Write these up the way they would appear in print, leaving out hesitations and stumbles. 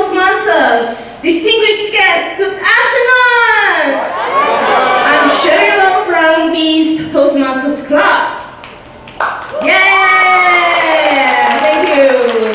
Toastmasters, distinguished guests, good afternoon! I'm Cheryl from Beast Toastmasters Club. Yeah! Thank you!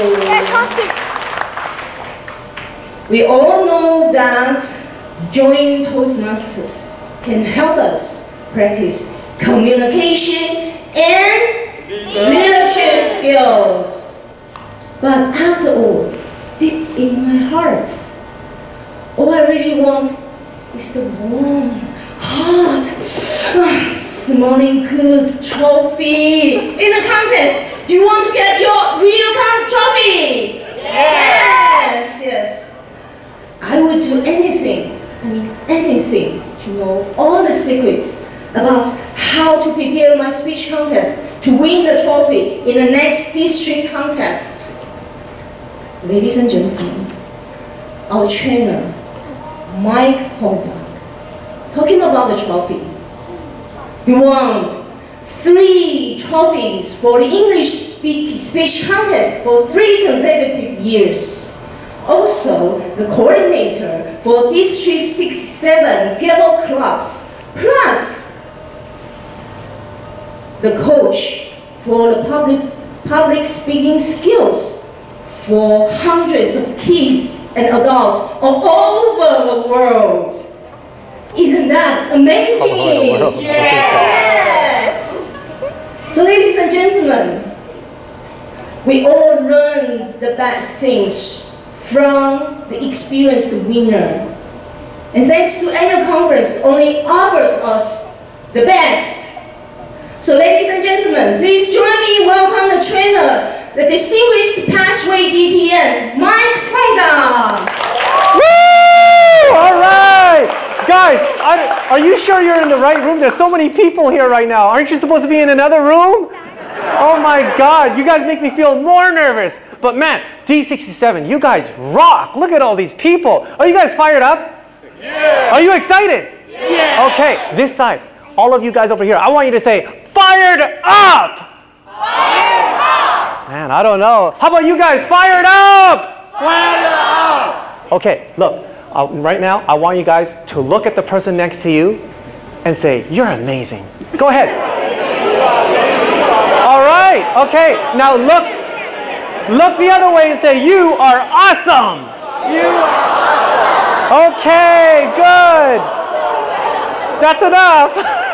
We all know that joining Toastmasters can help us practice communication and leadership skills. But after all, deep in my heart, all I really want is the warm, hot, smelling good trophy in the contest. Do you want to get your real trophy? Yes, yes. I would do anything, anything to know all the secrets about how to prepare my speech contest to win the trophy in the next district contest. Ladies and gentlemen, our trainer, Mike Holder, talking about the trophy. He won 3 trophies for the English speech contest for 3 consecutive years. Also, the coordinator for District 67 Gavel Clubs, plus the coach for the public speaking skills for hundreds of kids and adults all over the world. Isn't that amazing? Yes! So ladies and gentlemen, we all learn the best things from the experienced winner. And thanks to annual conference only offers us the best. So ladies and gentlemen, please join me welcome the trainer, the distinguished Pathway DTN, Mike Honda. Woo! All right! Guys, are you sure you're in the right room? There's so many people here right now. Aren't you supposed to be in another room? Oh my God, you guys make me feel more nervous. But man, D67, you guys rock. Look at all these people. Are you guys fired up? Yeah. Are you excited? Yeah. Okay, this side, all of you guys over here, I want you to say, fired up! Fired up! Man, I don't know. How about you guys, fired up? Fired up! Okay, look, right now, I want you guys to look at the person next to you and say, you're amazing. Go ahead. All right, okay, now look the other way and say, you are awesome. You are awesome. Okay, good. That's enough.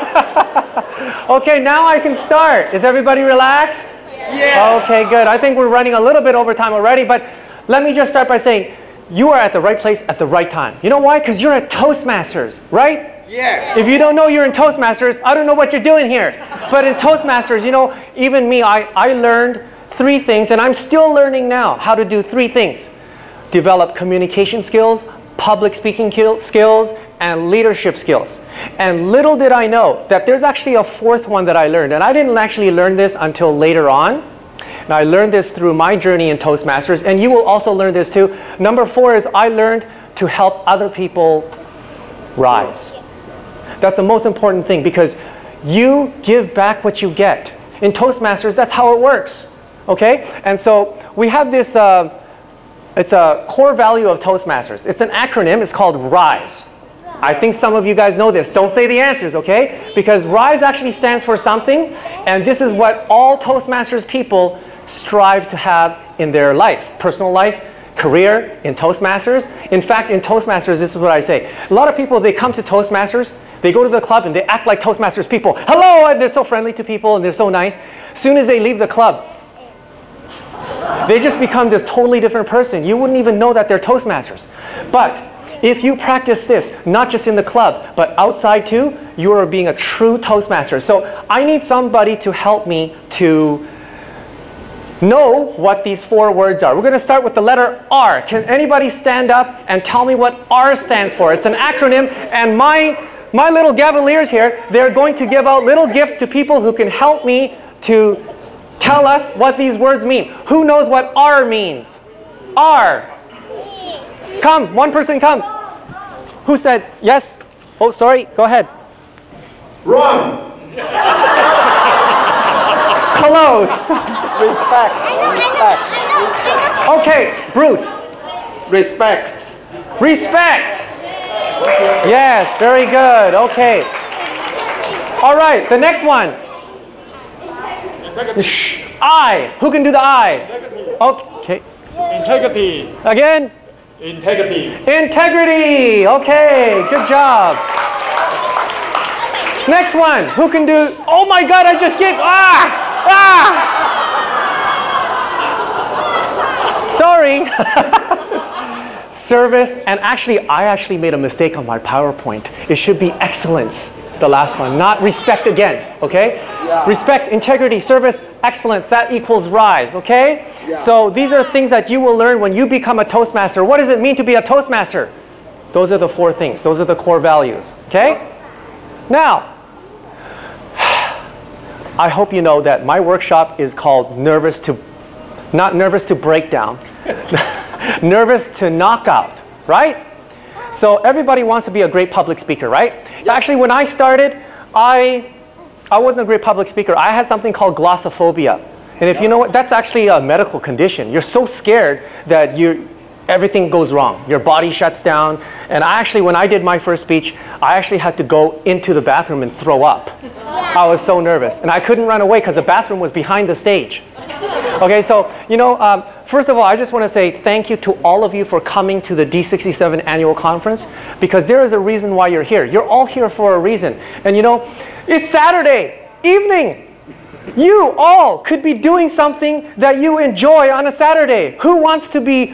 Okay, now I can start. Is everybody relaxed? Yeah. Okay, good. I think we're running a little bit over time already, but let me just start by saying, you are at the right place at the right time. You know why? Because you're at Toastmasters, right? Yeah. If you don't know you're in Toastmasters, I don't know what you're doing here. But in Toastmasters, you know, even me, I learned 3 things, and I'm still learning now how to do 3 things. Develop communication skills, public speaking skills, and leadership skills. And little did I know that there's actually a 4th one that I learned. And I didn't actually learn this until later on. Now, I learned this through my journey in Toastmasters, and you will also learn this too. Number 4 is I learned to help other people rise. That's the most important thing, because you give back what you get. In Toastmasters, that's how it works. Okay? And so we have this, it's a core value of Toastmasters. It's an acronym. It's called RISE. I think some of you guys know this. Don't say the answers, okay? Because RISE actually stands for something, and this is what all Toastmasters people strive to have in their life. Personal life, career, in Toastmasters. In fact, in Toastmasters, this is what I say. A lot of people, they come to Toastmasters, they go to the club, and they act like Toastmasters people. Hello, and they're so friendly to people, and they're so nice. As soon as they leave the club, they just become this totally different person. You wouldn't even know that they're Toastmasters. But if you practice this, not just in the club, but outside too, you are being a true Toastmaster. So I need somebody to help me to know what these 4 words are. We're going to start with the letter R. Can anybody stand up and tell me what R stands for? It's an acronym, and my little Gavaliers here, they're going to give out little gifts to people who can help me to tell us what these words mean. Who knows what R means? R. Come, one person come. Who said yes? Oh, sorry, go ahead. Run. Close. Respect. Okay, Bruce. Respect. Respect. Yes, very good. Okay. All right, the next one. Shh. I. Who can do the I? Okay. Integrity. Again. Integrity. Integrity. Okay, good job. Next one. Who can do? Oh my God! I just get Sorry. Service, and actually, I actually made a mistake on my PowerPoint. It should be excellence, the last one, not respect again, okay? Yeah. Respect, integrity, service, excellence, that equals rise, okay? Yeah. So these are things that you will learn when you become a Toastmaster. What does it mean to be a Toastmaster? Those are the 4 things. Those are the core values, okay? Now, I hope you know that my workshop is called not nervous to break down. Nervous to knock out, right? So everybody wants to be a great public speaker, right? Yeah. Actually, when I started, I wasn't a great public speaker. I had something called glossophobia. And if you know what, that's actually a medical condition. You're so scared that everything goes wrong. Your body shuts down. And when I did my first speech, I actually had to go into the bathroom and throw up. I was so nervous. And I couldn't run away because the bathroom was behind the stage. Okay, so, first of all, I just want to say thank you to all of you for coming to the D67 annual conference, because there is a reason why you're here. You're all here for a reason. And it's Saturday evening. You all could be doing something that you enjoy on a Saturday. Who wants to be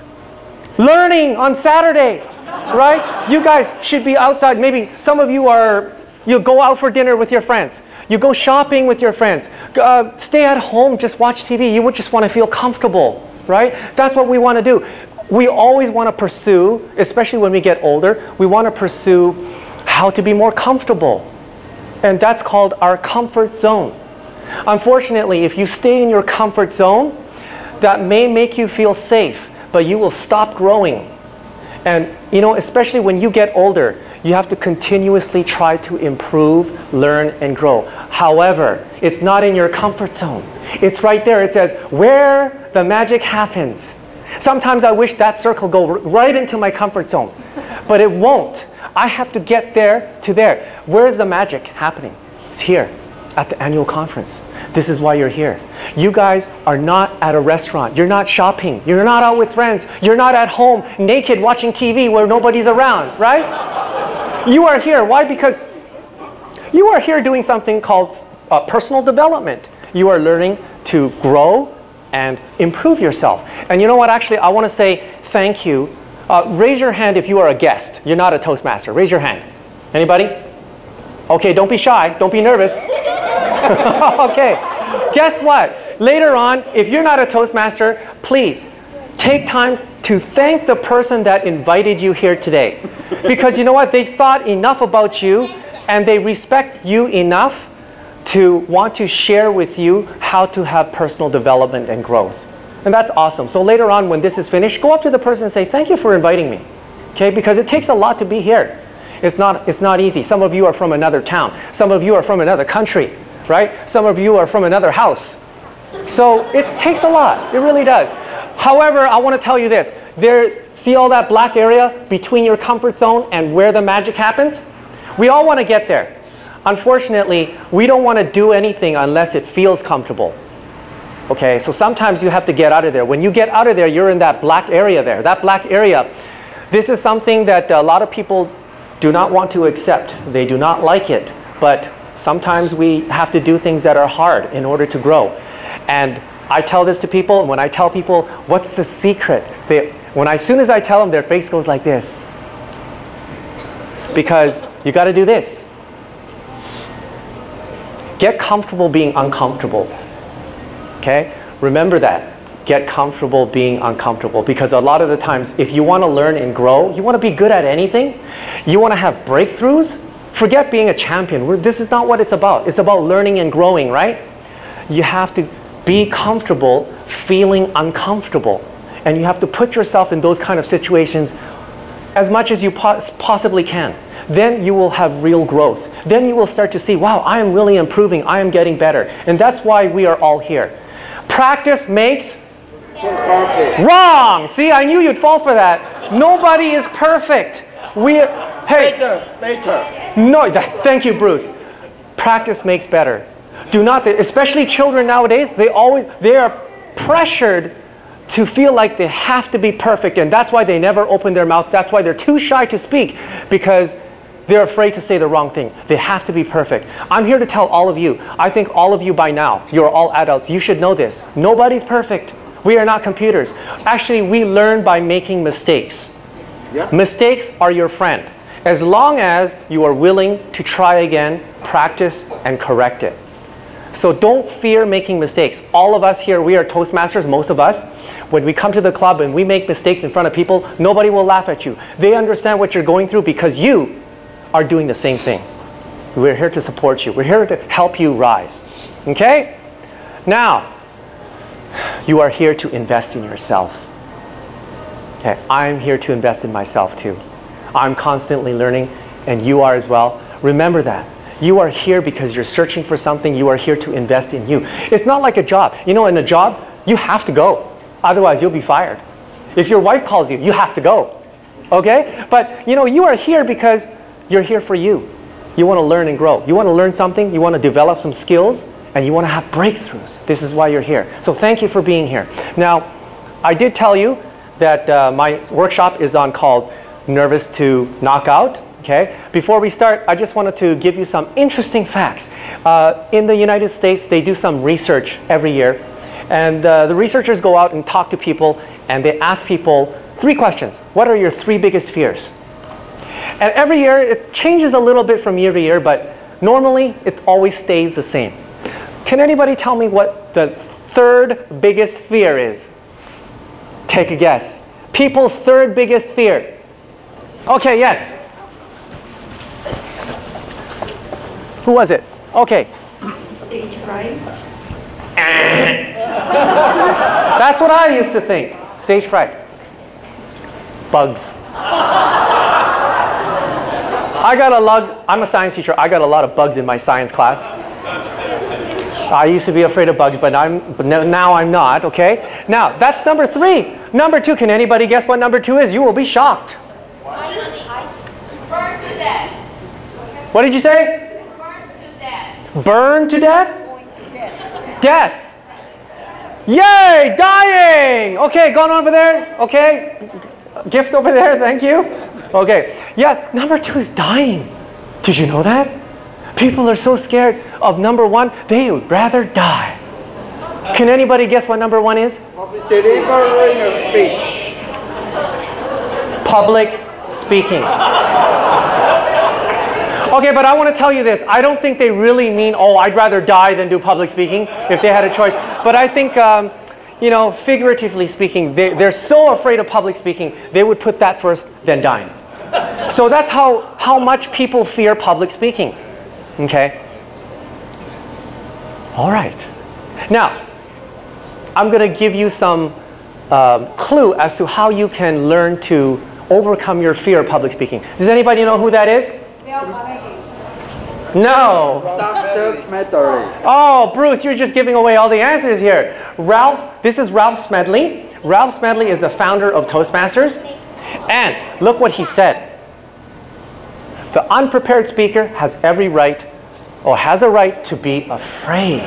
learning on Saturday, right? You guys should be outside. Maybe some of you you go out for dinner with your friends. You go shopping with your friends. Stay at home, just watch TV. You would just want to feel comfortable, right? That's what we want to do. We always want to pursue, especially when we get older, we want to pursue how to be more comfortable. And that's called our comfort zone. Unfortunately, if you stay in your comfort zone, that may make you feel safe, but you will stop growing. And especially when you get older, you have to continuously try to improve, learn, and grow. However, it's not in your comfort zone. It's right there. It says, where the magic happens. Sometimes I wish that circle go right into my comfort zone, but it won't. I have to get there to there. Where is the magic happening? It's here at the annual conference. This is why you're here. You guys are not at a restaurant. You're not shopping. You're not out with friends. You're not at home naked watching TV where nobody's around, right? You are here. Why? Because you are here doing something called personal development. You are learning to grow and improve yourself. And you know what? Actually, I want to say thank you. Raise your hand if you are a guest. You're not a Toastmaster. Raise your hand. Anybody? Okay, don't be shy. Don't be nervous. Okay. Guess what? Later on, if you're not a Toastmaster, please take time to thank the person that invited you here today. Because you know what? They thought enough about you and they respect you enough to want to share with you how to have personal development and growth. And that's awesome. So later on, when this is finished, go up to the person and say, thank you for inviting me. Okay? Because it takes a lot to be here. It's not easy. Some of you are from another town. Some of you are from another country, right? Some of you are from another house. So it takes a lot. It really does. However, I want to tell you this. See all that black area between your comfort zone and where the magic happens? We all want to get there. Unfortunately, we don't want to do anything unless it feels comfortable. Okay, so sometimes you have to get out of there. When you get out of there, you're in that black area there. That black area, this is something that a lot of people do not want to accept. They do not like it. But sometimes we have to do things that are hard in order to grow. And I tell this to people, and when I tell people, what's the secret? As soon as I tell them, their face goes like this. Because you got to do this. Get comfortable being uncomfortable. Okay? Remember that. Get comfortable being uncomfortable. Because a lot of the times, if you want to learn and grow, you want to be good at anything, you want to have breakthroughs, forget being a champion. This is not what it's about. It's about learning and growing, right? You have to be comfortable feeling uncomfortable. And you have to put yourself in those kind of situations as much as you possibly can. Then you will have real growth. Then you will start to see, wow, I am really improving. I am getting better. And that's why we are all here. Practice makes Wrong! See, I knew you'd fall for that. Nobody is perfect. Hey. Later. No, thank you, Bruce. Practice makes better. Do not, especially children nowadays, they are pressured to feel like they have to be perfect, and that's why they never open their mouth. That's why they're too shy to speak, because they're afraid to say the wrong thing. They have to be perfect. I'm here to tell all of you, I think all of you by now, you're all adults, you should know this. Nobody's perfect. We are not computers. Actually, we learn by making mistakes. Yeah. Mistakes are your friend, as long as you are willing to try again, practice, and correct it. So don't fear making mistakes. All of us here, we are Toastmasters, most of us. When we come to the club and we make mistakes in front of people, nobody will laugh at you. They understand what you're going through because you are doing the same thing. We're here to support you. We're here to help you rise. Okay? Now, you are here to invest in yourself. Okay, I'm here to invest in myself too. I'm constantly learning, and you are as well. Remember that. You are here because you're searching for something. You are here to invest in you. It's not like a job. You know, in a job, you have to go. Otherwise, you'll be fired. If your wife calls you, you have to go. Okay? But, you know, you are here because you're here for you. You want to learn and grow. You want to learn something. You want to develop some skills. And you want to have breakthroughs. This is why you're here. So thank you for being here. Now, I did tell you that my workshop is on called Nervous to Knockout. Okay? Before we start, I just wanted to give you some interesting facts. In the United States, they do some research every year. And the researchers go out and talk to people, and they ask people 3 questions. What are your 3 biggest fears? And every year, it changes a little bit from year to year, but normally, it always stays the same. Can anybody tell me what the 3rd biggest fear is? Take a guess. People's 3rd biggest fear. Okay, yes. Who was it? Okay. Stage fright. That's what I used to think. Stage fright. Bugs. I'm a science teacher. I got a lot of bugs in my science class. I used to be afraid of bugs, but now I'm not, okay? Now, that's number 3. Number 2, can anybody guess what number 2 is? You will be shocked. Burn to death. What did you say? Burn to death. Burn to death? Death. Yay, dying. Okay, going over there. Okay, gift over there, thank you. Okay, yeah, number 2 is dying. Did you know that? People are so scared of number 1, they would rather die. Can anybody guess what number 1 is? Delivering a speech. Public speaking. Okay, but I want to tell you this. I don't think they really mean, oh, I'd rather die than do public speaking if they had a choice. But I think, you know, figuratively speaking, they're so afraid of public speaking, they would put that first, then dying. So that's how much people fear public speaking. Okay? All right. Now, I'm going to give you some clue as to how you can learn to overcome your fear of public speaking. Does anybody know who that is? No. Dr. Smedley. Oh, Bruce, you're just giving away all the answers here. This is Ralph Smedley. Ralph Smedley is the founder of Toastmasters. And look what he said. The unprepared speaker has every right, or has a right, to be afraid.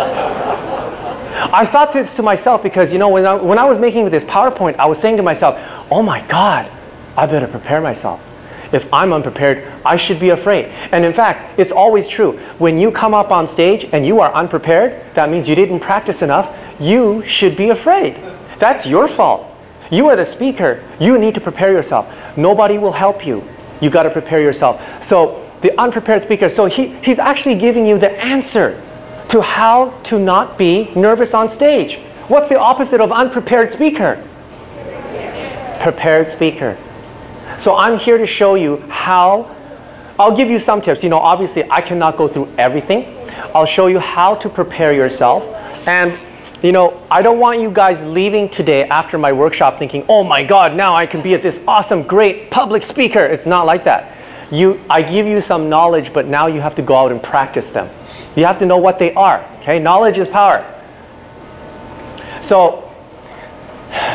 I thought this to myself because, you know, when I was making this PowerPoint, I was saying to myself, oh my God, I better prepare myself. If I'm unprepared, I should be afraid. And in fact, it's always true. When you come up on stage and you are unprepared, that means you didn't practice enough. You should be afraid. That's your fault. You are the speaker. You need to prepare yourself. Nobody will help you. You got to prepare yourself. So the unprepared speaker, so he's actually giving you the answer to how to not be nervous on stage. What's the opposite of unprepared speaker? Prepared speaker. So I'm here to show you how. I'll give you some tips. You know, obviously I cannot go through everything. I'll show you how to prepare yourself. And you know, I don't want you guys leaving today after my workshop thinking, oh my God, now I can be this awesome, great public speaker. It's not like that. I give you some knowledge, but now you have to go out and practice them. You have to know what they are. Okay, knowledge is power. So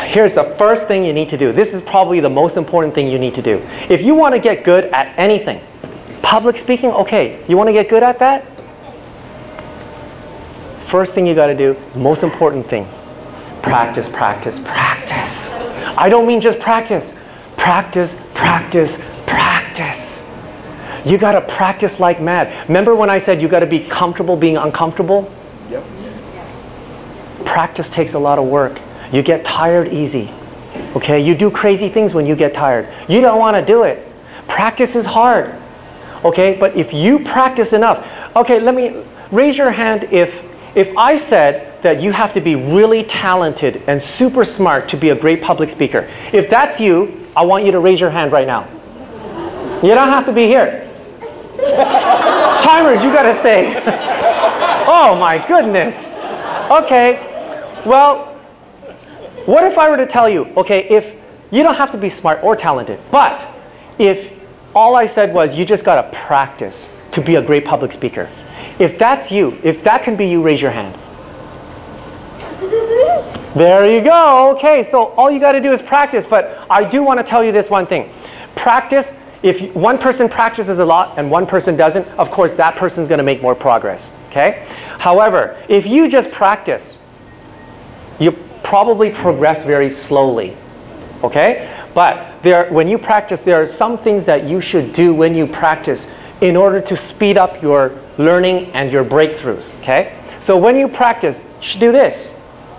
Here's the first thing you need to do. This is probably the most important thing you need to do. If you want to get good at anything, public speaking, okay, you want to get good at that? First thing you got to do, most important thing, practice, practice, practice. I don't mean just practice. Practice, practice, practice. You got to practice like mad. Remember when I said you got to be comfortable being uncomfortable? Yep. Practice takes a lot of work. You get tired easy. Okay, you do crazy things when you get tired. You don't want to do it. Practice is hard. Okay, but if you practice enough, okay, let me raise your hand if I said that you have to be really talented and super smart to be a great public speaker. If that's you, I want you to raise your hand right now. You don't have to be here. Timers, you got to stay. Oh my goodness. Okay, well, what if I were to tell you, okay, if you don't have to be smart or talented, but if all I said was you just got to practice to be a great public speaker. If that's you, if that can be you, raise your hand. There you go. Okay, so all you got to do is practice, but I do want to tell you this one thing. Practice, if one person practices a lot and one person doesn't, of course that person's going to make more progress, okay? However, if you just practice, you probably progress very slowly, okay? But when you practice, there are some things that you should do when you practice in order to speed up your learning and your breakthroughs, okay? So when you practice, you should do this.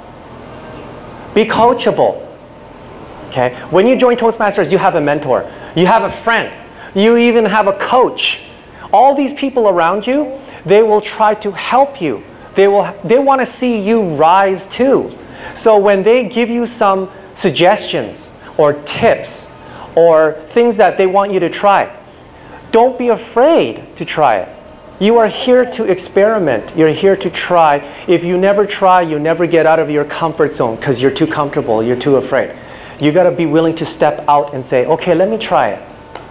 Be coachable, okay? When you join Toastmasters, you have a mentor. You have a friend. You even have a coach. All these people around you, they will try to help you. They want to see you rise too. So when they give you some suggestions or tips or things that they want you to try, don't be afraid to try it. You are here to experiment. You're here to try. If you never try, you never get out of your comfort zone because you're too comfortable, you're too afraid. You got to be willing to step out and say, okay, let me try it.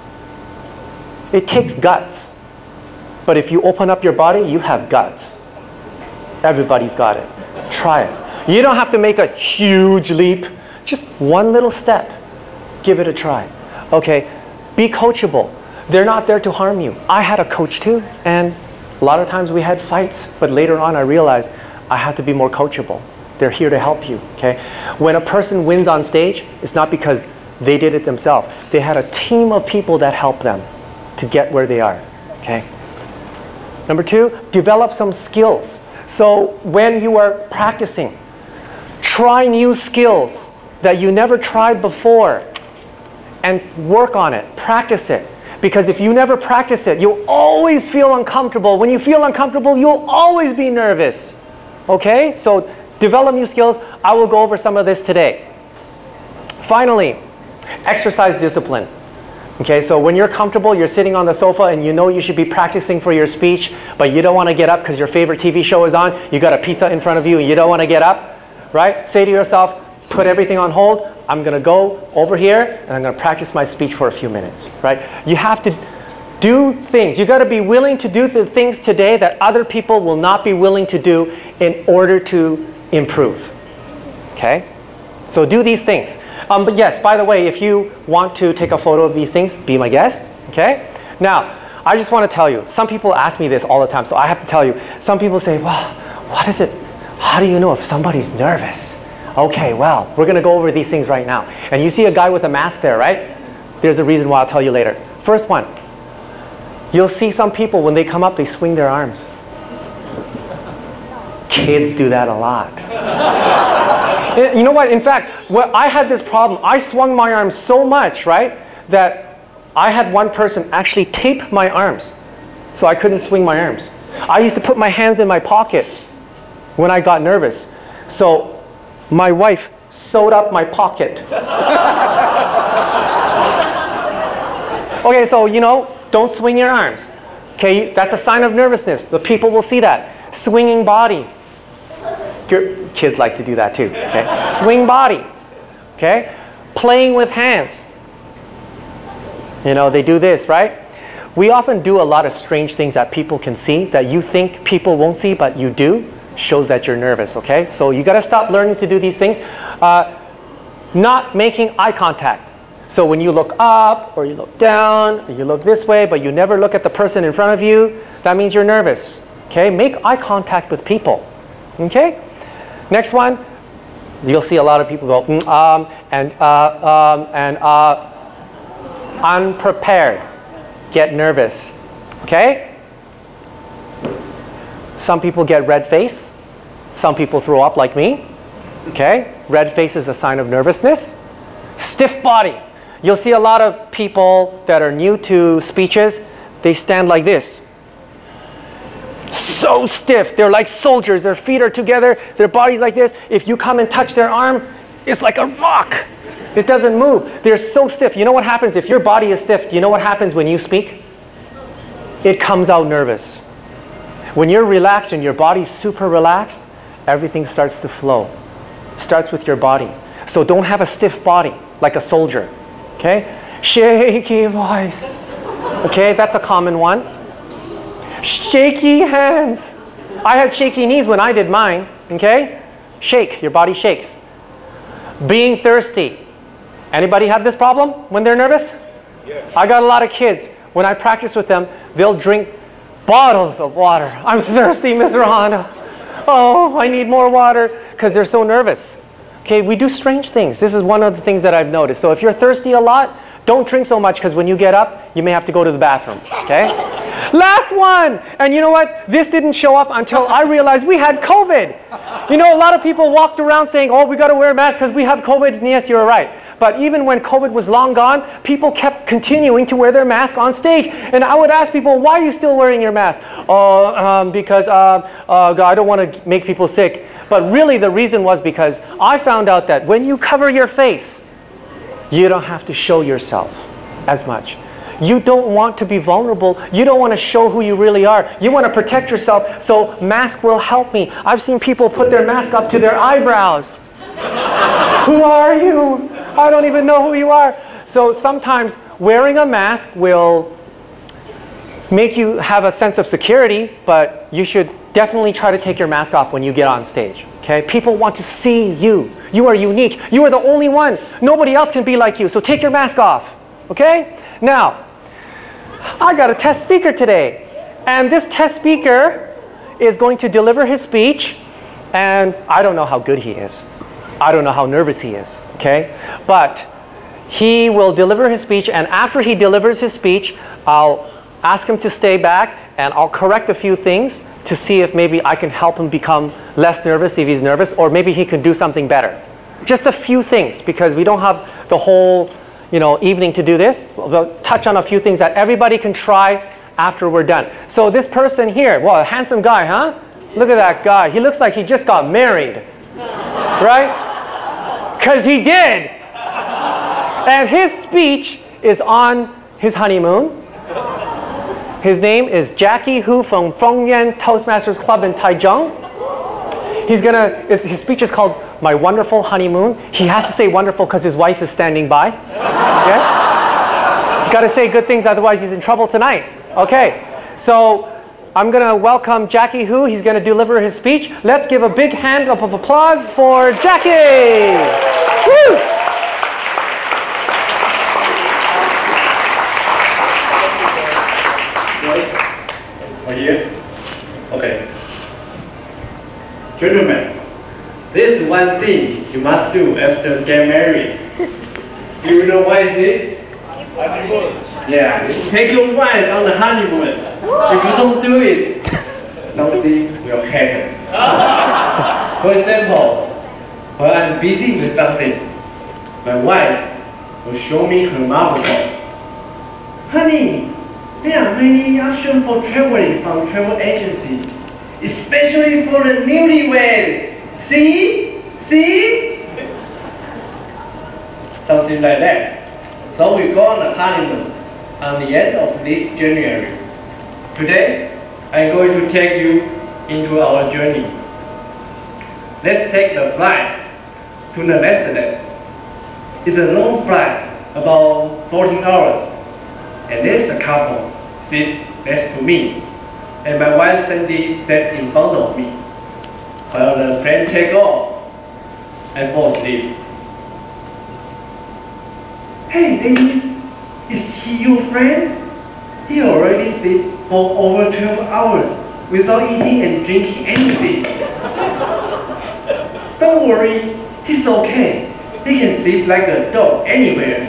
It takes guts. But if you open up your body, you have guts. Everybody's got it. Try it. You don't have to make a huge leap. Just one little step. Give it a try. Okay, be coachable. They're not there to harm you. I had a coach too, and a lot of times we had fights, but later on I realized I have to be more coachable. They're here to help you, okay? When a person wins on stage, it's not because they did it themselves. They had a team of people that helped them to get where they are, okay? Number two, develop some skills. So when you are practicing, try new skills that you never tried before and work on it, practice it. Because if you never practice it, you'll always feel uncomfortable. When you feel uncomfortable, you'll always be nervous. Okay? So develop new skills. I will go over some of this today. Finally, exercise discipline. Okay, so when you're comfortable, you're sitting on the sofa and you know you should be practicing for your speech, but you don't want to get up because your favorite TV show is on. You got a pizza in front of you and you don't want to get up, right? Say to yourself, put everything on hold. I'm going to go over here and I'm going to practice my speech for a few minutes, right? You have to do things. You got to be willing to do the things today that other people will not be willing to do in order to improve, okay? So do these things. But yes, by the way, if you want to take a photo of these things, be my guest, okay? Now, I just want to tell you, some people ask me this all the time, so I have to tell you. Some people say, well, what is it? How do you know if somebody's nervous? Okay, well, we're going to go over these things right now. And you see a guy with a mask there, right? There's a reason why I'll tell you later. First one, you'll see some people when they come up, they swing their arms. Kids do that a lot. You know what? In fact, I had this problem. I swung my arms so much, right, that I had one person actually tape my arms so I couldn't swing my arms. I used to put my hands in my pocket when I got nervous. So my wife sewed up my pocket. Okay, so you know, don't swing your arms. Okay, that's a sign of nervousness. The people will see that. Swinging body. Your kids like to do that too, okay? Swing body, okay? Playing with hands. You know, they do this, right? We often do a lot of strange things that people can see that you think people won't see, but you do. Shows that you're nervous, okay? So you got to stop learning to do these things. not making eye contact. So when you look up or you look down or you look this way but you never look at the person in front of you, that means you're nervous. Okay, make eye contact with people. Okay, next one, you'll see a lot of people go unprepared, get nervous. Okay, some people get red face, some people throw up like me. Okay, red face is a sign of nervousness. Stiff body. You'll see a lot of people that are new to speeches, they stand like this. So stiff, they're like soldiers, their feet are together, their body's like this. If you come and touch their arm, it's like a rock. It doesn't move. They're so stiff. You know what happens if your body is stiff? You know what happens when you speak? It comes out nervous. When you're relaxed and your body's super relaxed, everything starts to flow. Starts with your body. So don't have a stiff body like a soldier. Okay? Shaky voice. Okay, that's a common one. Shaky hands. I had shaky knees when I did mine. Okay? Shake, your body shakes. Being thirsty. Anybody have this problem when they're nervous? Yeah. I got a lot of kids. When I practice with them, they'll drink bottles of water. I'm thirsty, Mr. Honda. Oh, I need more water, because they're so nervous. Okay, we do strange things. This is one of the things that I've noticed. So if you're thirsty a lot, don't drink so much, because when you get up, you may have to go to the bathroom. Okay? Last one! And you know what? This didn't show up until I realized we had COVID. You know, a lot of people walked around saying, oh, we got to wear a mask because we have COVID. And yes, you're right. But even when COVID was long gone, people kept continuing to wear their mask on stage. And I would ask people, why are you still wearing your mask? Oh, because I don't want to make people sick. But really the reason was because I found out that when you cover your face, you don't have to show yourself as much. You don't want to be vulnerable. You don't want to show who you really are. You want to protect yourself, so mask will help me. I've seen people put their mask up to their eyebrows. Who are you? I don't even know who you are. So sometimes wearing a mask will make you have a sense of security, but you should definitely try to take your mask off when you get on stage. Okay? People want to see you. You are unique. You are the only one. Nobody else can be like you, so take your mask off. Okay? Now, I got a test speaker today, and this test speaker is going to deliver his speech, and I don't know how good he is. I don't know how nervous he is, okay? But he will deliver his speech, and after he delivers his speech, I'll ask him to stay back, and I'll correct a few things to see if maybe I can help him become less nervous if he's nervous, or maybe he can do something better. Just a few things, because we don't have the whole evening to do this. We'll touch on a few things that everybody can try after we're done. So this person here, well, a handsome guy, huh? Look at that guy. He looks like he just got married, right? Because he did. And his speech is on his honeymoon. His name is Jackie Hu from Fengyan Toastmasters Club in Taichung. His speech is called My Wonderful Honeymoon. He has to say wonderful because his wife is standing by. Okay? He's got to say good things, otherwise he's in trouble tonight. Okay, so I'm going to welcome Jackie Hu. He's going to deliver his speech. Let's give a big hand of applause for Jackie. Woo! Are you here? Okay. Gentlemen, this is one thing you must do after get married. Do you know what is it? Honeymoon. Yeah, take your wife on the honeymoon. If you don't do it, something will happen. For example, when I'm busy with something, my wife will show me her mobile phone. Honey, there are many options for traveling from travel agency, especially for the newlywed. See? See? Something like that. So we go on a honeymoon on the end of this January. Today, I'm going to take you into our journey. Let's take the flight to Netherlands. It's a long flight, about 14 hours. And there's a couple sits next to me. And my wife Sandy sat in front of me. While the plane takes off, I fall asleep. "Hey ladies, is he your friend? He already slept for over 12 hours without eating and drinking anything." "Don't worry, he's okay. He can sleep like a dog anywhere."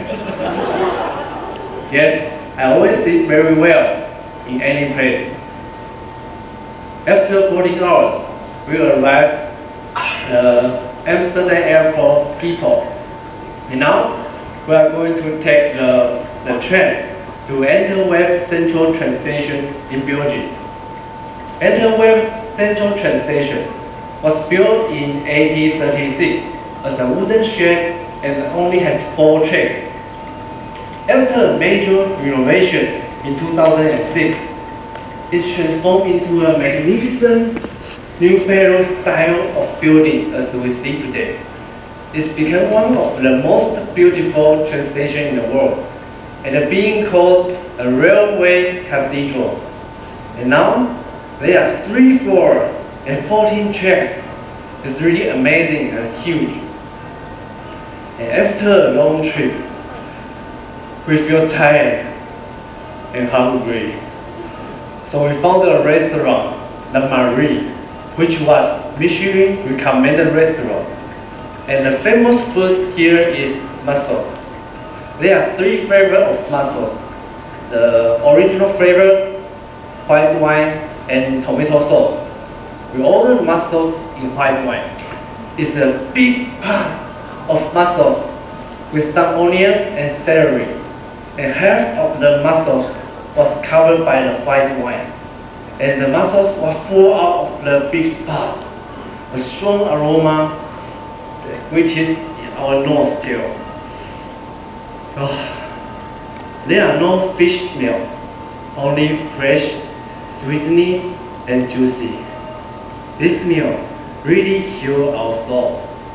Yes, I always sleep very well in any place. After 14 hours, we arrived at Amsterdam Airport Schiphol. And now we are going to take the train to Antwerp Central Train Station in Belgium. Antwerp Central Train Station was built in 1836 as a wooden shed and only has 4 tracks. After a major renovation in 2006, it transformed into a magnificent new Pharaoh style of building as we see today. It's become one of the most beautiful train stations in the world, and being called a railway cathedral. And now there are 3 floors and 14 tracks. It's really amazing and huge. And after a long trip, we feel tired and hungry. So we found a restaurant, the Marie, which was Michelin recommended restaurant. And the famous food here is mussels. There are 3 flavors of mussels. The original flavor, white wine, and tomato sauce. We ordered mussels in white wine. It's a big pot of mussels with some onion and celery. And half of the mussels was covered by the white wine. And the mussels were full out of the big pot. A strong aroma reaches our nostril. Oh, there are no fish smell, only fresh, sweetness, and juicy. This meal really heals our soul.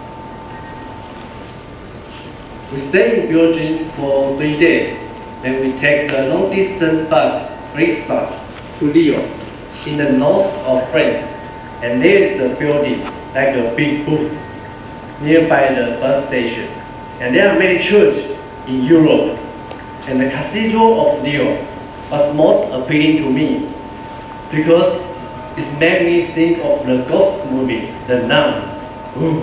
We stay in Belgium for 3 days. Then we take the long-distance bus, Flixbus, to Lyon, in the north of France. And there is the building, like a big booth, nearby the bus station. And there are many churches in Europe. And the Cathedral of Lyon was most appealing to me, because it made me think of the ghost movie, The Nun. Ooh.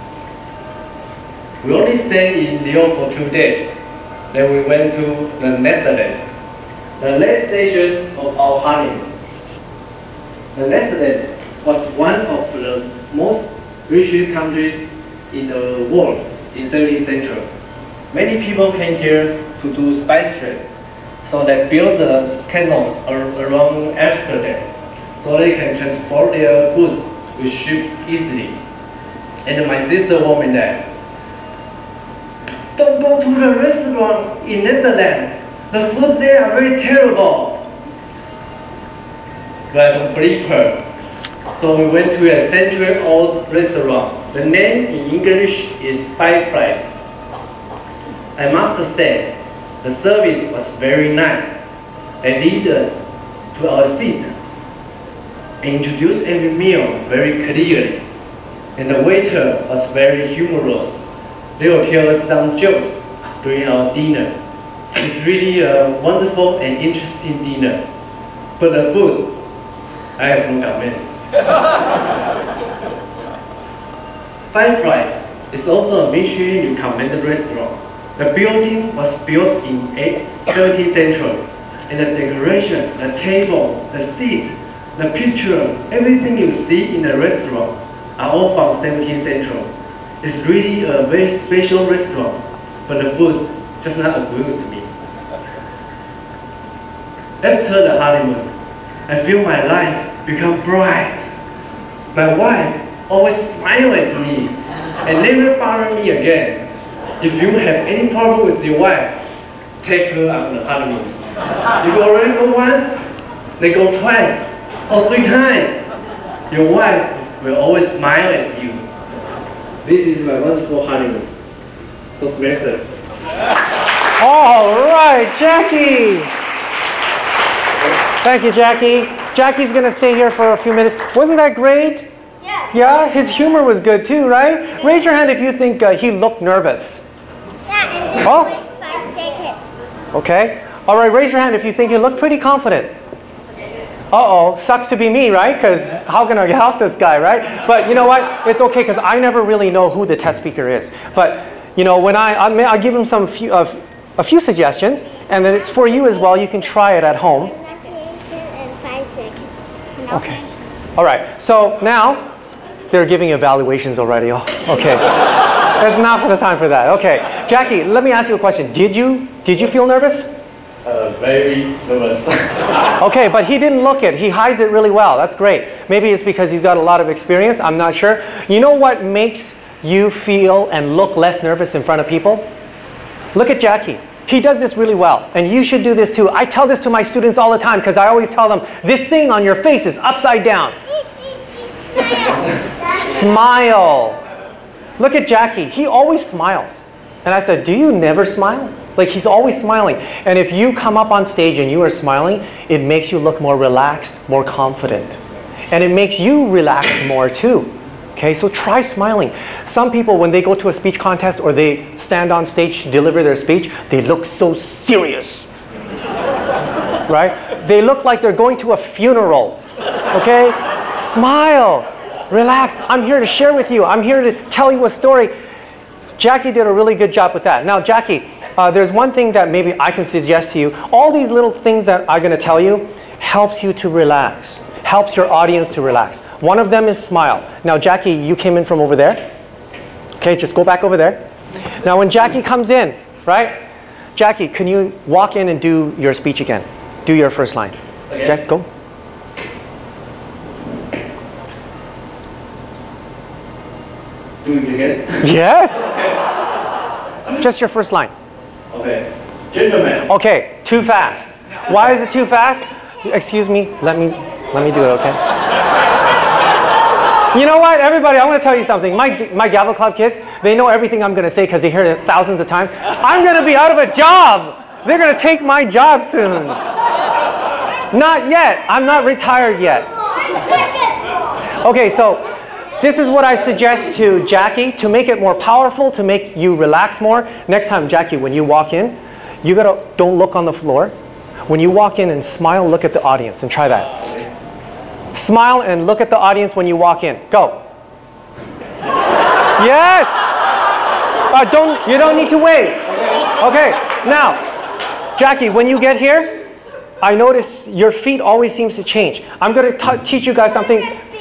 We only stayed in Lyon for 2 days. Then we went to the Netherlands, the last station of our honeymoon. The Netherlands was one of the most rich countries in the world in 17th century. Many people came here to do spice trade, so they built the canals around Amsterdam, so they can transport their goods with ship easily. And my sister told me that, "Don't go to the restaurant in Netherlands. The food there are very terrible." But I don't believe her. So we went to a century-old restaurant. The name in English is Five Flies. I must say, the service was very nice. They lead us to our seat and introduced every meal very clearly. And the waiter was very humorous. They will tell us some jokes during our dinner. It's really a wonderful and interesting dinner. But the food, I have no comment. Five Flies is also a Michelin recommended restaurant. The building was built in 13th century, and the decoration, the table, the seat, the picture, everything you see in the restaurant are all from 17th century. It's really a very special restaurant, but the food just not agree with me. After the honeymoon, I feel my life become bright. My wife always smiles at me and never bother me again. If you have any problem with your wife, take her on the honeymoon. If you already go once, then go twice or 3 times. Your wife will always smile at you. This is my wonderful honeymoon. Toastmasters. All right, Jackie. Thank you, Jackie. Jackie's going to stay here for a few minutes. Wasn't that great? Yes. Yeah, his humor was good too, right? Raise your hand if you think he looked nervous. Yeah, and then Oh. if I stay Okay? All right, raise your hand if you think you look pretty confident. Uh-oh, sucks to be me, right? Because how can I help this guy, right? But you know what? It's okay because I never really know who the test speaker is. But you know, when I give him a few suggestions, and then it's for you as well. You can try it at home. In 5 seconds. Okay. All right. So now they're giving evaluations already. Oh, okay. That's not for the time for that. Okay. Jackie, let me ask you a question. Did you feel nervous? Very nervous. Okay, but he didn't look it. He hides it really well. That's great. Maybe it's because he's got a lot of experience. I'm not sure. You know what makes you feel and look less nervous in front of people? Look at Jackie. He does this really well. And you should do this too. I tell this to my students all the time because I always tell them, this thing on your face is upside down. Smile. Look at Jackie. He always smiles. And I said, do you never smile? Like, he's always smiling. And if you come up on stage and you are smiling, it makes you look more relaxed, more confident. And it makes you relax more too. Okay, so try smiling. Some people, when they go to a speech contest or they stand on stage to deliver their speech, they look so serious. Right? They look like they're going to a funeral. Okay? Smile. Relax. I'm here to share with you. I'm here to tell you a story. Jackie did a really good job with that. Now, Jackie, there's one thing that maybe I can suggest to you. All these little things that I'm going to tell you helps you to relax. Helps your audience to relax. One of them is smile. Now, Jackie, you came in from over there. Okay, just go back over there. Now, when Jackie comes in, right? Jackie, can you walk in and do your speech again? Do your first line. Okay. Just go. Do it again? Yes. Okay. Just your first line. Okay. Gentlemen. Okay, too fast. Why is it too fast? Excuse me, let me do it, okay? You know what, everybody, I want to tell you something. My Gavel Club kids, they know everything I'm going to say because they heard it thousands of times. I'm going to be out of a job. They're going to take my job soon. Not yet. I'm not retired yet. Okay, so this is what I suggest to Jackie to make it more powerful, to make you relax more. Next time, Jackie, when you walk in, don't look on the floor. When you walk in and smile, look at the audience and try that. Smile and look at the audience when you walk in. Go. Yes. You don't need to wait. Okay. Now, Jackie, when you get here, I notice your feet always seems to change. I'm going to teach you guys something.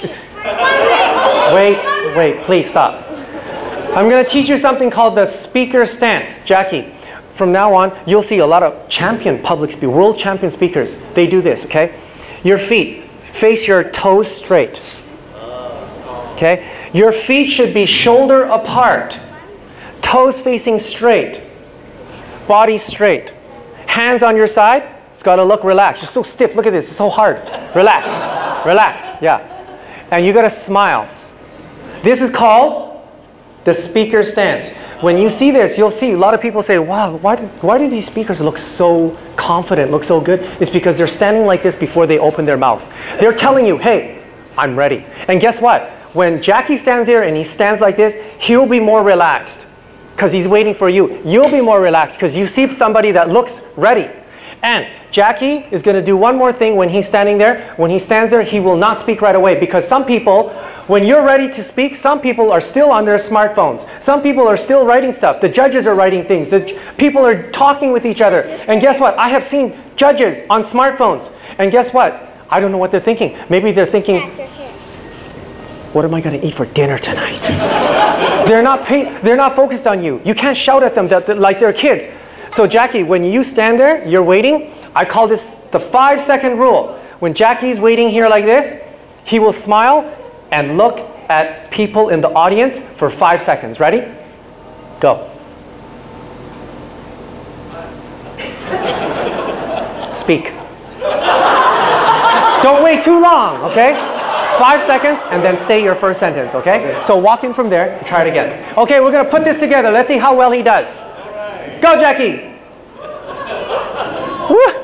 Wait, please stop. I'm going to teach you something called the speaker stance. Jackie, from now on, you'll see a lot of champion public speakers, world champion speakers. They do this, okay? Your feet, face your toes straight. Okay? Your feet should be shoulder apart. Toes facing straight. Body straight. Hands on your side. It's got to look relaxed. You're so stiff. Look at this. It's so hard. Relax. Relax. Yeah. And you got to smile. This is called the speaker stance. When you see this, you'll see a lot of people say, wow, why do these speakers look so confident, look so good? It's because they're standing like this before they open their mouth. They're telling you, hey, I'm ready. And guess what? When Jackie stands here and he stands like this, he'll be more relaxed because he's waiting for you. You'll be more relaxed because you see somebody that looks ready. And Jackie is going to do one more thing when he's standing there. When he stands there, he will not speak right away because some people, when you're ready to speak, some people are still on their smartphones. Some people are still writing stuff. The judges are writing things. The people are talking with each other. And guess what? I have seen judges on smartphones. And guess what? I don't know what they're thinking. Maybe they're thinking, what am I going to eat for dinner tonight? They're not focused on you. You can't shout at them like they're kids. So Jackie, when you stand there, you're waiting. I call this the 5-second rule. When Jackie's waiting here like this, he will smile and look at people in the audience for 5 seconds. Ready? Go. Speak. Don't wait too long, okay? 5 seconds and then say your first sentence, okay? So walk in from there and try it again. Okay, we're going to put this together. Let's see how well he does. Go, Jackie. Woo.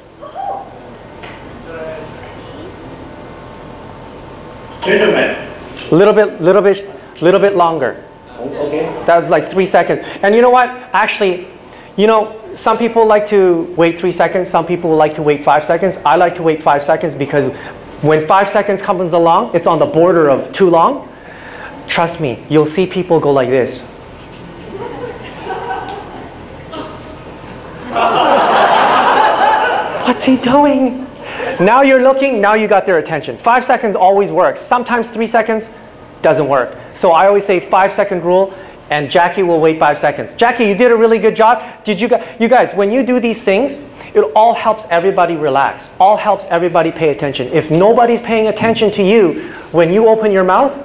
Gentlemen. Little bit longer. Okay. That was like 3 seconds. And you know what? Actually, you know, some people like to wait 3 seconds. Some people like to wait 5 seconds. I like to wait 5 seconds because when 5 seconds comes along, it's on the border of too long. Trust me, you'll see people go like this. What's he doing? Now you're looking, now you got their attention. 5 seconds always works. Sometimes 3 seconds doesn't work. So I always say 5-second rule, and Jackie will wait 5 seconds. Jackie, you did a really good job. You guys, when you do these things, it all helps everybody relax. All helps everybody pay attention. If nobody's paying attention to you when you open your mouth,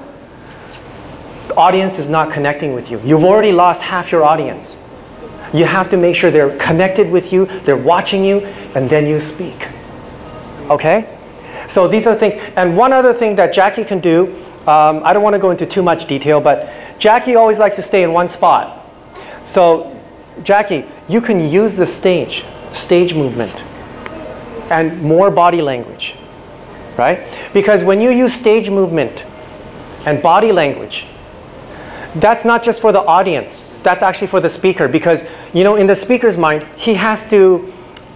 the audience is not connecting with you. You've already lost half your audience. You have to make sure they're connected with you, they're watching you, and then you speak. Okay? So these are things. And one other thing that Jackie can do, I don't want to go into too much detail, but Jackie always likes to stay in one spot. So Jackie, you can use the stage movement, and more body language, right? Because when you use stage movement and body language, that's not just for the audience, that's actually for the speaker, because you know, in the speaker's mind, he has to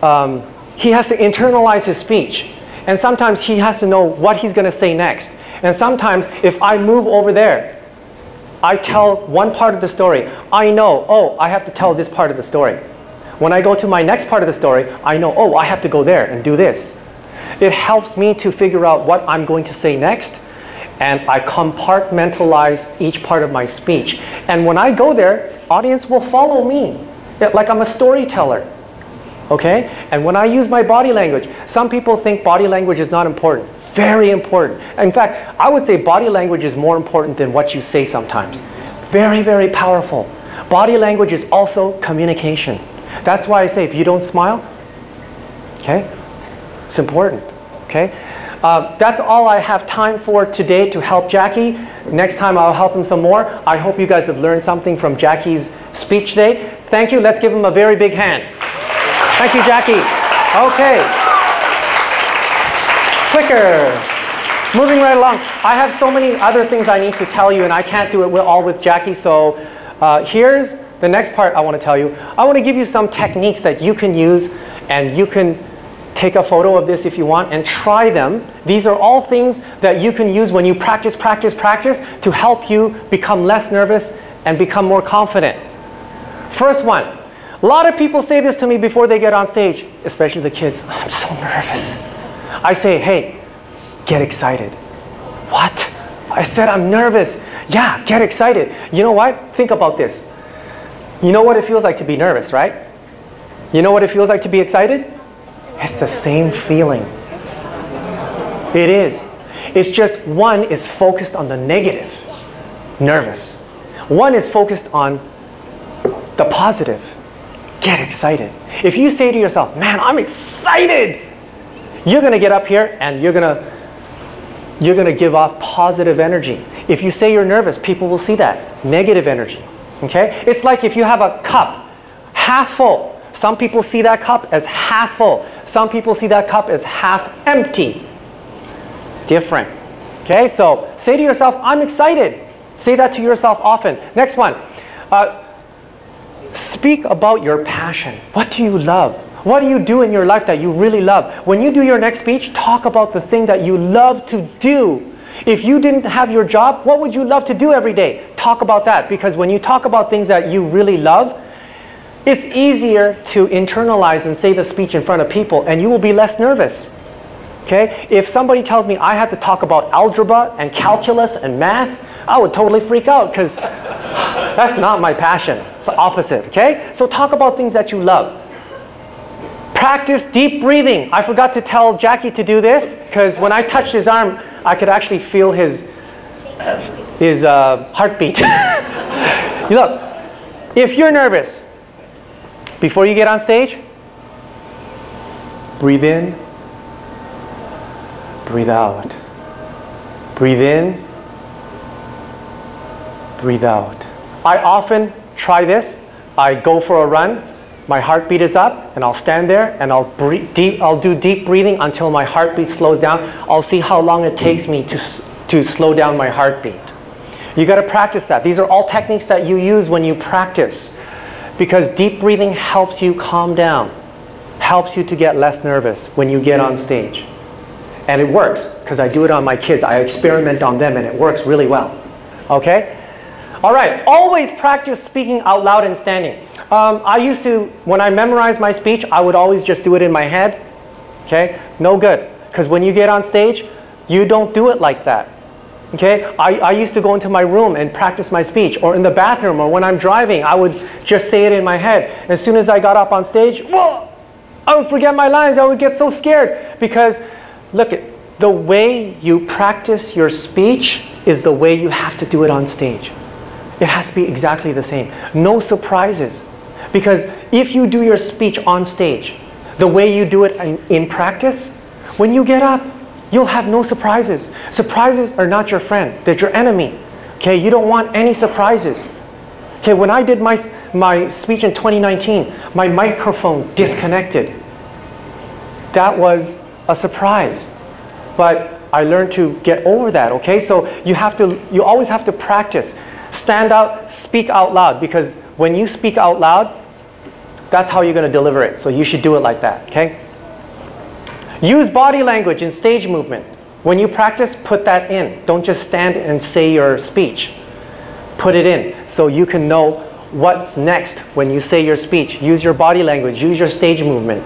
internalize his speech, and sometimes he has to know what he's going to say next. And sometimes if I move over there, I tell one part of the story, I know, oh, I have to tell this part of the story. When I go to my next part of the story, I know, oh, I have to go there and do this. It helps me to figure out what I'm going to say next, and I compartmentalize each part of my speech. And when I go there, audience will follow me, like I'm a storyteller. Okay? And when I use my body language, some people think body language is not important. Very important. In fact, I would say body language is more important than what you say sometimes. Very, very powerful. Body language is also communication. That's why I say if you don't smile, okay, it's important. Okay? That's all I have time for today to help Jackie. Next time I'll help him some more. I hope you guys have learned something from Jackie's speech today. Thank you. Let's give him a very big hand. Thank you, Jackie. Okay. Clicker. Moving right along. I have so many other things I need to tell you, and I can't do it all with Jackie, so here's the next part I want to tell you. I want to give you some techniques that you can use, and you can take a photo of this if you want and try them. These are all things that you can use when you practice to help you become less nervous and become more confident. First one. A lot of people say this to me before they get on stage, especially the kids. I'm so nervous. I say, hey, get excited. What? I said I'm nervous. Yeah, get excited. You know what? Think about this. You know what it feels like to be nervous, right? You know what it feels like to be excited? It's the same feeling. It is. It's just one is focused on the negative, nervous. One is focused on the positive. Get excited. If you say to yourself, man, I'm excited, you're going to get up here and you're going to give off positive energy. If you say you're nervous, people will see that. Negative energy. Okay? It's like if you have a cup, half full. Some people see that cup as half full. Some people see that cup as half empty. It's different. Okay? So say to yourself, I'm excited. Say that to yourself often. Next one. Speak about your passion. What do you love? What do you do in your life that you really love? When you do your next speech, talk about the thing that you love to do. If you didn't have your job, what would you love to do every day? Talk about that, because when you talk about things that you really love, it's easier to internalize and say the speech in front of people, and you will be less nervous. Okay? If somebody tells me I have to talk about algebra and calculus and math, I would totally freak out, because that's not my passion. It's the opposite, okay? So talk about things that you love. Practice deep breathing. I forgot to tell Jackie to do this, because when I touched his arm, I could actually feel his heartbeat. Look, if you're nervous, before you get on stage, breathe in, breathe out. Breathe in, breathe out. I often try this. I go for a run, my heartbeat is up, and I'll stand there and I'll do deep breathing until my heartbeat slows down. I'll see how long it takes me to slow down my heartbeat. You got to practice that. These are all techniques that you use when you practice. because deep breathing helps you calm down, helps you to get less nervous when you get on stage. And it works, because I do it on my kids. I experiment on them, and it works really well. Okay? All right, always practice speaking out loud and standing. I used to, when I memorized my speech, I would always just do it in my head. Okay? No good, because when you get on stage, you don't do it like that. Okay? I used to go into my room and practice my speech, or in the bathroom, or when I'm driving, I would just say it in my head. As soon as I got up on stage, whoa, I would forget my lines. I would get so scared, because look, the way you practice your speech is the way you have to do it on stage. It has to be exactly the same. No surprises. Because if you do your speech on stage, the way you do it in practice, when you get up, you'll have no surprises. Surprises are not your friend. They're your enemy. Okay, you don't want any surprises. Okay, when I did my speech in 2019, my microphone disconnected. That was a surprise. But I learned to get over that, okay? So you always have to practice. Stand out, speak out loud, because when you speak out loud, that's how you're going to deliver it. So you should do it like that, okay? Use body language in stage movement. When you practice, put that in. Don't just stand and say your speech. Put it in so you can know what's next when you say your speech. Use your body language. Use your stage movement.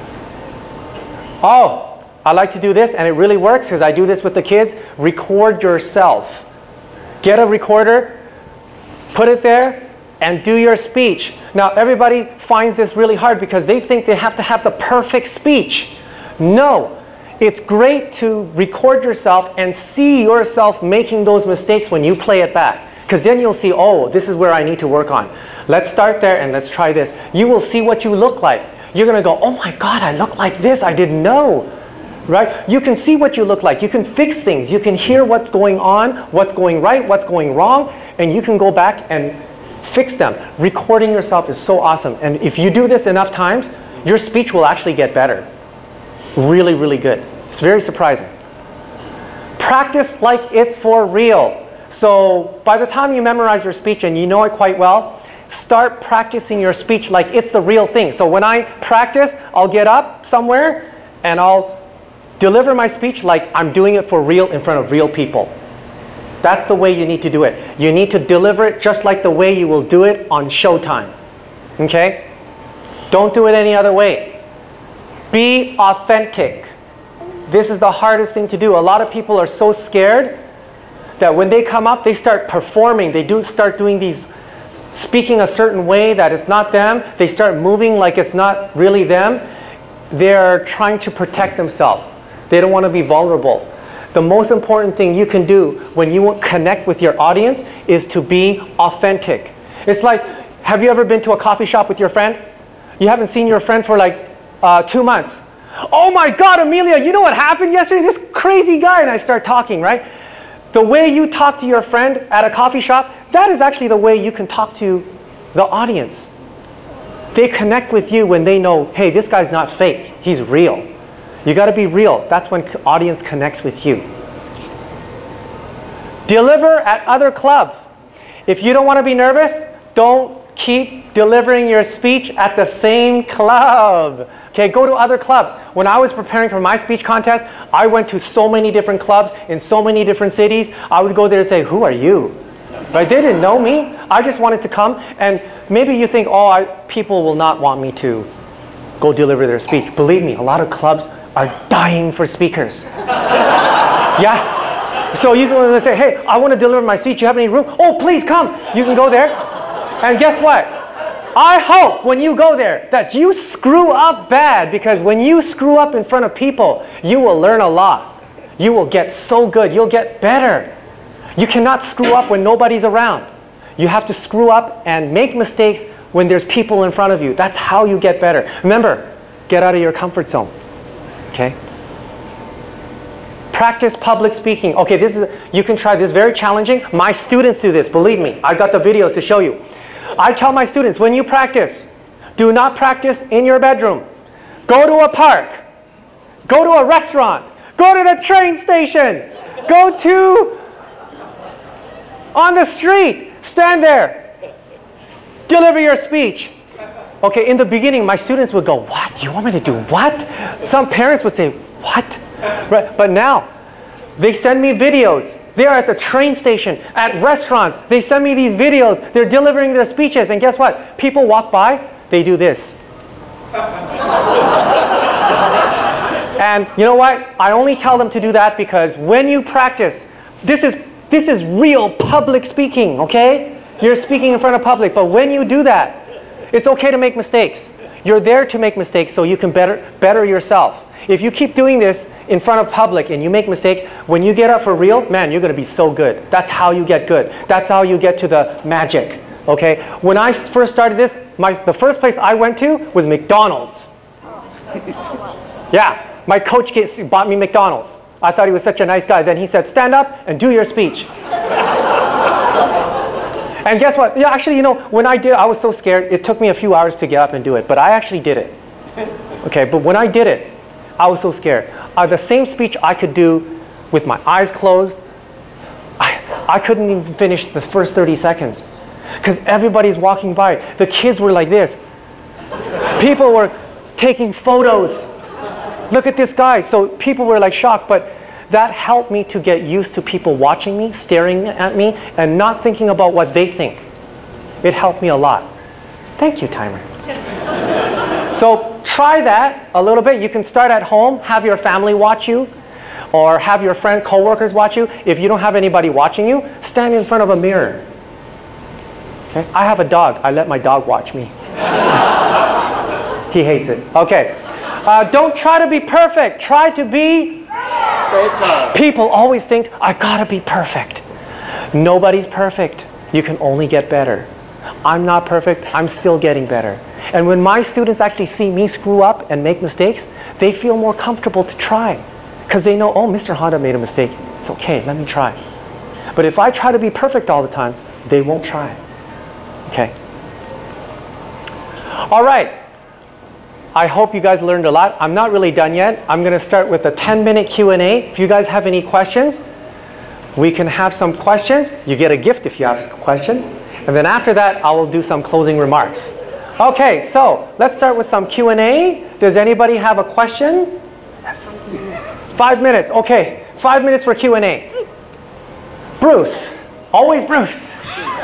Oh, I like to do this, and it really works because I do this with the kids. Record yourself. Get a recorder, put it there, and do your speech. Now, everybody finds this really hard because they think they have to have the perfect speech. No. It's great to record yourself and see yourself making those mistakes when you play it back. Because then you'll see, oh, this is where I need to work on. Let's start there and let's try this. You will see what you look like. You're going to go, oh my God, I look like this. I didn't know. Right? You can see what you look like. You can fix things. You can hear what's going on, what's going right, what's going wrong, and you can go back and fix them. Recording yourself is so awesome. And if you do this enough times, your speech will actually get better. Really, really good. It's very surprising. Practice like it's for real. So by the time you memorize your speech and you know it quite well, start practicing your speech like it's the real thing. So when I practice, I'll get up somewhere and I'll deliver my speech like I'm doing it for real in front of real people. That's the way you need to do it. You need to deliver it just like the way you will do it on Showtime. Okay? Don't do it any other way. Be authentic. This is the hardest thing to do. A lot of people are so scared that when they come up, they start performing. They start doing these, speaking a certain way that it's not them. They start moving like it's not really them. They're trying to protect themselves. They don't want to be vulnerable. The most important thing you can do when you connect with your audience is to be authentic. It's like, have you ever been to a coffee shop with your friend? You haven't seen your friend for like 2 months. Oh my God, Amelia, you know what happened yesterday? This crazy guy, and I start talking, right? The way you talk to your friend at a coffee shop, that is actually the way you can talk to the audience. They connect with you when they know, hey, this guy's not fake, he's real. You got to be real. That's when audience connects with you. Deliver at other clubs. If you don't want to be nervous, don't keep delivering your speech at the same club. Okay, go to other clubs. When I was preparing for my speech contest, I went to so many different clubs in so many different cities. I would go there and say, who are you? Right? They didn't know me. I just wanted to come. And maybe you think, oh, people will not want me to go deliver their speech. Believe me, a lot of clubs are dying for speakers. Yeah? So you can say, hey, I want to deliver my speech. You have any room? Oh, please come. You can go there. And guess what? I hope when you go there that you screw up bad, because when you screw up in front of people, you will learn a lot. You will get so good. You'll get better. You cannot screw up when nobody's around. You have to screw up and make mistakes when there's people in front of you. That's how you get better. Remember, get out of your comfort zone. Okay? Practice public speaking. Okay, you can try this. Very challenging. My students do this. Believe me, I got the videos to show you. I tell my students, when you practice, do not practice in your bedroom. Go to a park. Go to a restaurant. Go to the train station. Go to on the street. Stand there. Deliver your speech. Okay, in the beginning, my students would go, what? You want me to do what? Some parents would say, what? Right? But now, they send me videos. They're at the train station, at restaurants. They send me these videos. They're delivering their speeches. And guess what? People walk by, they do this. And you know what? I only tell them to do that because when you practice, this is real public speaking, okay? You're speaking in front of public, but when you do that, it's okay to make mistakes. You're there to make mistakes so you can better yourself. If you keep doing this in front of public and you make mistakes, when you get up for real, man, you're going to be so good. That's how you get good. That's how you get to the magic, okay? When I first started this, the first place I went to was McDonald's. Yeah, my coach bought me McDonald's. I thought he was such a nice guy. Then he said, stand up and do your speech. And guess what? Yeah, actually, you know, when I did, I was so scared. It took me a few hours to get up and do it. But I actually did it. Okay, but when I did it, I was so scared. The same speech I could do with my eyes closed. I couldn't even finish the first 30 seconds. Because everybody's walking by. The kids were like this. People were taking photos. Look at this guy. So people were like shocked. But that helped me to get used to people watching me, staring at me, and not thinking about what they think. It helped me a lot. Thank you, timer. So try that a little bit. You can start at home, have your family watch you, or have your co-workers watch you. If you don't have anybody watching you, stand in front of a mirror. Okay? I have a dog. I let my dog watch me. He hates it. Okay. Don't try to be perfect. Try to be better. People always think, I gotta be perfect. Nobody's perfect. You can only get better. I'm not perfect. I'm still getting better. And when my students actually see me screw up and make mistakes, they feel more comfortable to try. Because they know, oh, Mr. Honda made a mistake. It's okay, let me try. But if I try to be perfect all the time, they won't try. Okay? All right. I hope you guys learned a lot. I'm not really done yet. I'm going to start with a 10-minute Q&A. If you guys have any questions, we can have some questions. You get a gift if you ask a question. And then after that, I will do some closing remarks. Okay, so let's start with some Q&A. Does anybody have a question? Yes. 5 minutes. Okay, 5 minutes for Q&A. Bruce. Always Bruce.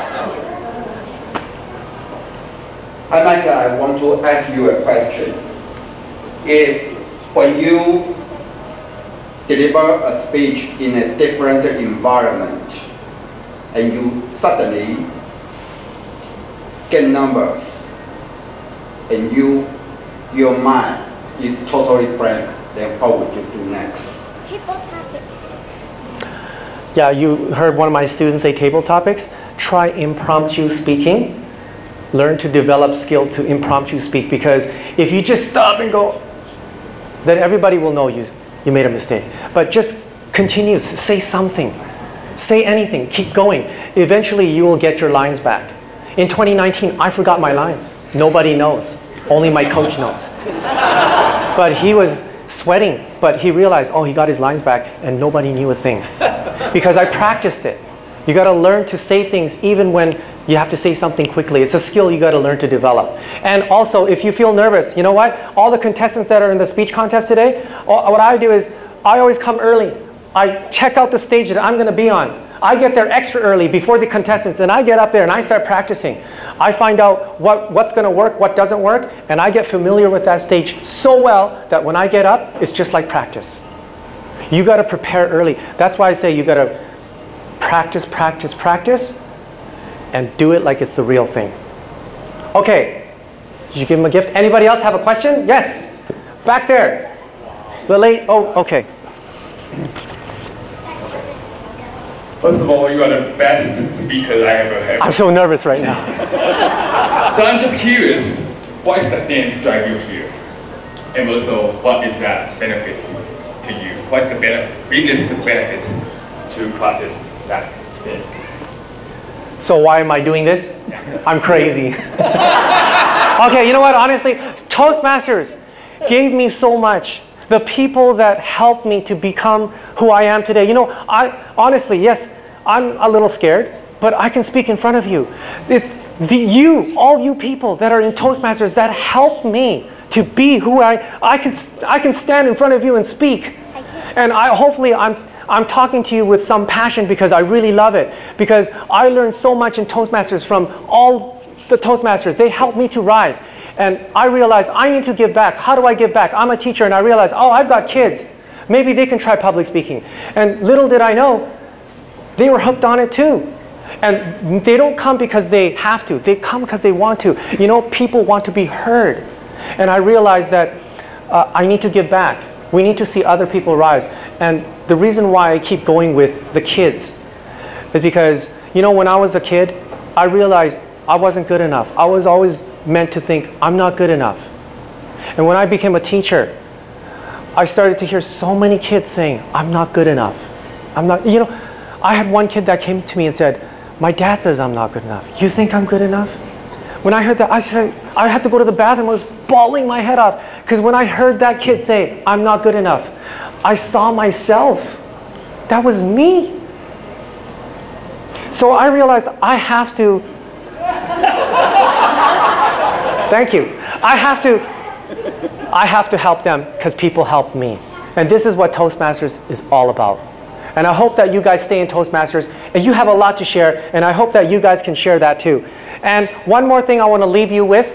Hi, Mike. I want to ask you a question. If when you deliver a speech in a different environment and you suddenly get numbers and your mind is totally blank, then what would you do next? Table topics. Yeah, you heard one of my students say table topics. Try impromptu speaking. Learn to develop skill to impromptu speak, because if you just stop and go, then everybody will know you made a mistake. But just continue, say something. Say anything, keep going. Eventually you will get your lines back. In 2019, I forgot my lines. Nobody knows. Only my coach knows. But he was sweating, but he realized, oh, he got his lines back, and nobody knew a thing. Because I practiced it. You got to learn to say things even when you have to say something quickly. It's a skill you got to learn to develop. And also, if you feel nervous, you know what? All the contestants that are in the speech contest today, what I do is I always come early. I check out the stage that I'm going to be on. I get there extra early before the contestants, and I get up there and I start practicing. I find out what's going to work, what doesn't work, and I get familiar with that stage so well that when I get up, it's just like practice. You got to prepare early. That's why I say you got to practice, practice, practice, and do it like it's the real thing. Okay, did you give him a gift? Anybody else have a question? Yes, back there. The late, oh, okay. First of all, you are the best speaker I ever had. I'm so nervous right now. So I'm just curious, what is the things drive you here? And also, what is that benefit to you? What's the biggest benefit to practice that things? So why am I doing this? I'm crazy. Okay, you know what? Honestly, Toastmasters gave me so much. The people that helped me to become who I am today. You know, honestly, yes, I'm a little scared. but I can speak in front of you. It's all you people that are in Toastmasters that help me to be who I can stand in front of you and speak. And hopefully I'm talking to you with some passion because I really love it. Because I learned so much in Toastmasters from all the Toastmasters. They helped me to rise. And I realized I need to give back. How do I give back? I'm a teacher and I realized, oh, I've got kids. Maybe they can try public speaking. And little did I know, they were hooked on it too. And they don't come because they have to. They come because they want to. You know, people want to be heard. And I realized that I need to give back. We need to see other people rise. And the reason why I keep going with the kids is because, you know, when I was a kid, I realized I wasn't good enough. I was always meant to think, I'm not good enough. And when I became a teacher, I started to hear so many kids saying, I'm not good enough. I'm not, you know, I had one kid that came to me and said, my dad says I'm not good enough. You think I'm good enough? When I heard that, I said, I had to go to the bathroom. I was bawling my head off. Because when I heard that kid say, I'm not good enough, I saw myself. That was me. So I realized I have to, thank you. I have to help them because people help me. And this is what Toastmasters is all about. And I hope that you guys stay in Toastmasters and you have a lot to share, and I hope that you guys can share that too. And one more thing I want to leave you with.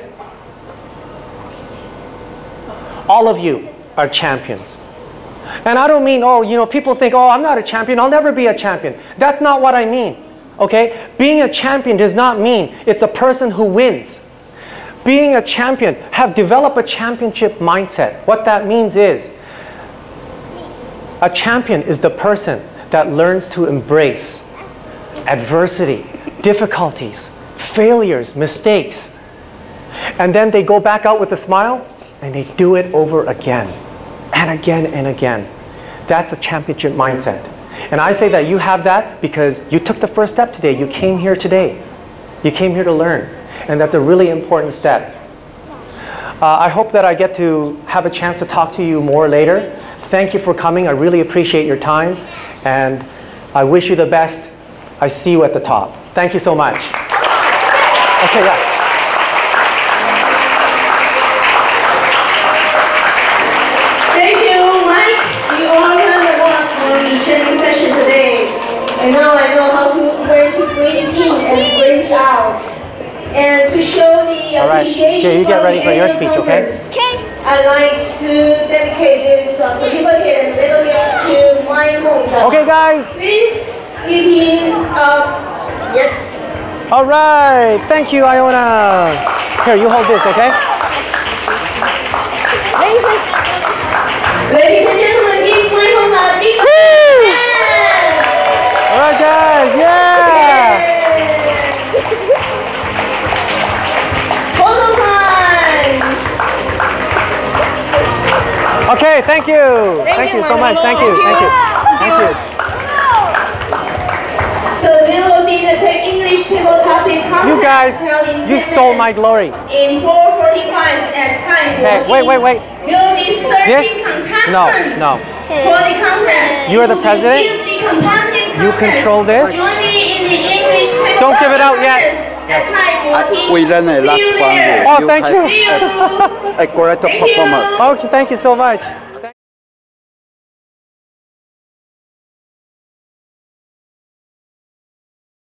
All of you are champions. And I don't mean, oh, you know, people think, oh, I'm not a champion, I'll never be a champion. That's not what I mean, okay? Being a champion does not mean it's a person who wins. Being a champion, develop a championship mindset. What that means is, a champion is the person that learns to embrace adversity, difficulties, failures, mistakes. And then they go back out with a smile and they do it over again and again and again. That's a championship mindset. And I say that you have that because you took the first step today. You came here today. You came here to learn. And that's a really important step. I hope that I get to have a chance to talk to you more later. Thank you for coming. I really appreciate your time. And I wish you the best. I see you at the top. Thank you so much. Okay, yeah. Thank you, Mike. We all learned a lot from the training session today. And now I know where to breathe in and breathe out. And to show the appreciation you get ready for your speech, okay? I'd like to dedicate this certificate and little gift to my home. Okay, guys. Please give him yes. All right. Thank you, Iona. Here, you hold this, okay? Ladies and gentlemen, give my home a big hand. All right, guys. Yeah. Okay, thank you. Thank you so much. Thank you. Thank you. Thank you. So we will be the English table topic contest. You guys, you stole my glory. In 4:45 at time. Okay, wait. There will be 13 contestants. No. For the contest. You are the president. You control this. Join me in the English table Don't give it out yet. At time 14. We learned a lot from you. Oh, thank you. See you. A great performance. Okay, thank you so much.